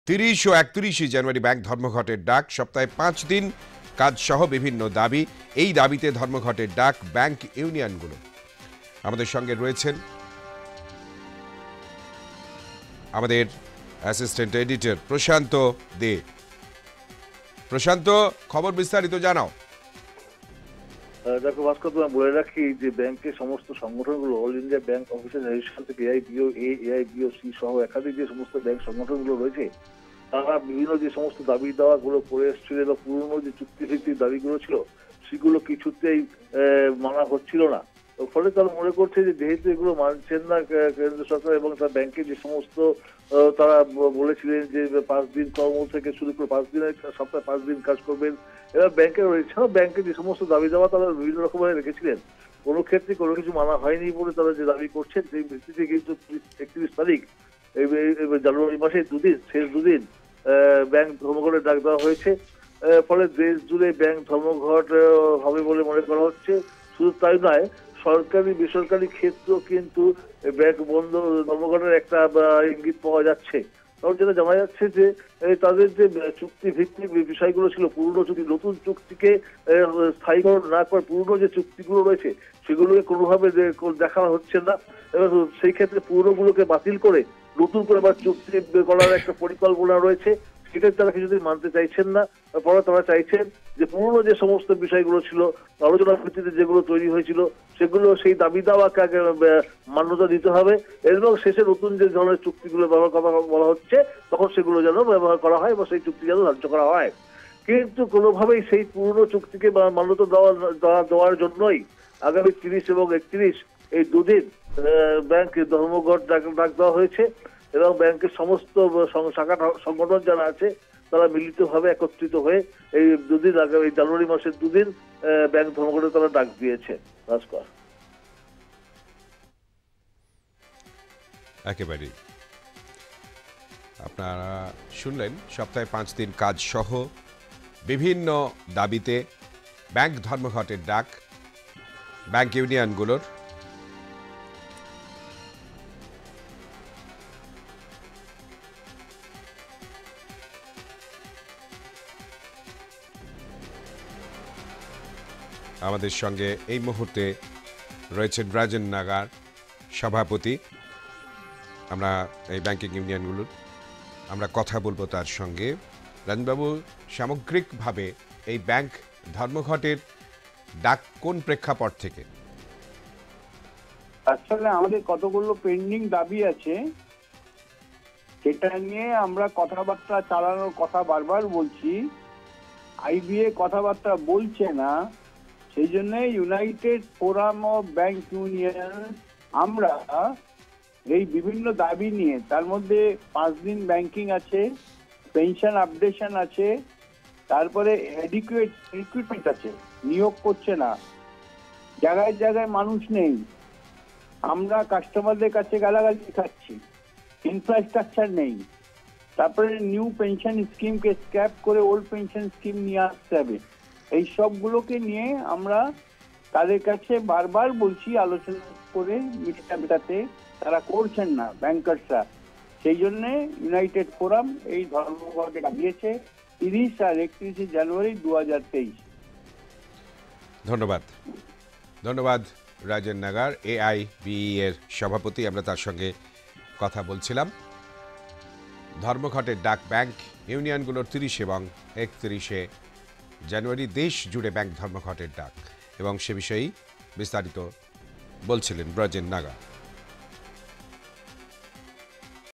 30 ও 31 জানুয়ারি bank ধর্মঘটের ডাক, সপ্তাহে 5 দিন কাজ সহ বিভিন্ন দাবি। এই দাবিতে ধর্মঘটের ডাক ব্যাংক ইউনিয়নগুলো। আমাদের সঙ্গে রয়েছেন আমাদের অ্যাসিস্ট্যান্ট এডিটর প্রশান্ত দে। প্রশান্ত, খবর বিস্তারিত জানাও। দেখো ভাস্কর, তোমায় বলে রাখি যে ব্যাংকের সমস্ত সংগঠনগুলো, all India bank officer association থেকে এআইবিওসি সহ একাধিক যে সমস্ত ব্যাংক সংগঠনগুলো রয়েছে, তারা বিভিন্ন যে সমস্ত দাবি দাওয়াগুলো করে এসেছিল বা পুরনো যে চুক্তিভিত্তিক দাবিগুলো ছিল সেগুলো কিছুতেই মানা হচ্ছিল না। ফলে তারা মনে করছে যে যেহেতু এগুলো মানছেন না কেন্দ্র সরকার এবং তার ব্যাংকে যে সমস্ত তারা বলেছিলেন যে 5 দিন কর্ম থেকে শুরু করে 5 দিনের সপ্তাহে 5 দিন কাজ করবেন, এবার ব্যাংকের এছাড়াও ব্যাংকের যে সমস্ত দাবি দেওয়া তারা বিভিন্ন রকমের রেখেছিলেন, কোনো ক্ষেত্রে কোনো কিছু মানা হয়নি বলে তারা যে দাবি করছেন সেই ভিত্তিতে কিন্তু 31 তারিখ জানুয়ারি মাসের শেষ দুদিন ব্যাংক ধর্মঘটের ডাক দেওয়া হয়েছে। ফলে দেশ জুড়ে ব্যাংক ধর্মঘট হবে বলে মনে করা হচ্ছে। শুধু তাই নয়, সরকারি বেসরকারি ক্ষেত্র কিন্তু ব্যাংক বন্ধ ধর্মঘটের একটা ইঙ্গিত পাওয়া যাচ্ছে। কারণ যেটা জানা যাচ্ছে যে তাদের যে চুক্তি ভিত্তিক বিষয়গুলো ছিল, পুরনো চুক্তি, নতুন চুক্তিকে স্থায়ীকরণ না করে পুরনো যে চুক্তিগুলো রয়েছে সেগুলোকে কোনোভাবে দেখা হচ্ছে না। এবং সেই ক্ষেত্রে পুরনোগুলোকে বাতিল করে নতুন করে আবার চুক্তি করার একটা পরিকল্পনা রয়েছে, সেটা তারা কিছুদিন মানতে চাইছেন না। পরে তারা চাইছেন যে পুরনো যে সমস্ত বিষয়গুলো ছিল, আলোচনার ভিত্তিতে যেগুলো তৈরি হয়েছিল সেগুলো সেই দাবি দাওয়াকে আগে মান্যতা দিতে হবে এবং শেষে নতুন যে ধরনের চুক্তিগুলো ব্যবহার কথা বলা হচ্ছে তখন সেগুলো যেন ব্যবহার করা হয় বা সেই চুক্তি যেন ধার্য করা হয়। কিন্তু কোনোভাবেই সেই পুরনো চুক্তিকে মান্যতা দেওয়ার জন্যই আগামী 30 এবং 31 এই দুদিন ব্যাংক ধর্মঘট ডাক দেওয়া হয়েছে এবং ব্যাংকের সমস্ত শাখা সংগঠন যারা আছে তারা মিলিতভাবে একত্রিত হয়ে এই দুদিন আগামী জানুয়ারি মাসের দুদিন ব্যাংক ধর্মঘটে তারা ডাক দিয়েছে। ভাস্কর, একেবারে আপনারা শুনলেন, সপ্তাহে 5 দিন কাজ সহ বিভিন্ন দাবিতে ব্যাংক ধর্মঘটের ডাক ব্যাংক ইউনিয়নগুলোর। আমাদের সঙ্গে এই মুহূর্তে রয়েছেন রাজন নাগার, সভাপতি। আমরা এই ব্যাংকিং ইউনিয়নগুলোর আমরা কথা বলবো তার সঙ্গে। রাজনবাবু, সামগ্রিকভাবে এই ব্যাংক ধর্মঘটের ডাক কোন প্রেক্ষাপট থেকে? আসলে আমাদের কতগুলো পেন্ডিং দাবি আছে, সেটা নিয়ে আমরা কথাবার্তা চালানোর কথা বারবার বলছি। আইবিএ কথাবার্তা বলছে না, সেই জন্য united forum of bank union আমরা এই বিভিন্ন দাবি নিয়ে, তার মধ্যে 5 দিন ব্যাংকিং আছে, পেনশন আপডেশন আছে, তারপরে অ্যাডিকুয়েট রিক্রুটমেন্ট আছে, নিয়োগ করছে না, জায়গায় জায়গায় মানুষ নেই, আমরা কাস্টমারদের কাছে গালাগালি খাচ্ছি, ইনফ্রাস্ট্রাকচার নেই, তারপরে নিউ পেনশন স্কিমকে স্ক্র্যাপ করে ওল্ড পেনশন স্কিম নিয়ে আসতে হবে। এই সবগুলোকে নিয়ে আমরা তাদের কাছে বারবার বলছি, আলোচনা করে মেটাতে তারা করছেন না ব্যাংকার্সরা। সেই জন্য ইউনাইটেড ফোরাম এই ধর্মঘটে দিয়েছে 30 আর 31 জানুয়ারি 2023। ধন্যবাদ, ধন্যবাদ রাজন নাগার, এআইবিই এর সভাপতি। আমরা তার সঙ্গে কথা বলছিলাম। ধর্মঘটের ডাক ব্যাংক ইউনিয়নগুলোর 30 এবং 31 জানুয়ারি দেশ জুড়ে ব্যাংক ধর্মঘটের ডাক, এবং সে বিষয়েই বিস্তারিত বলছিলেন রাজন নাগার।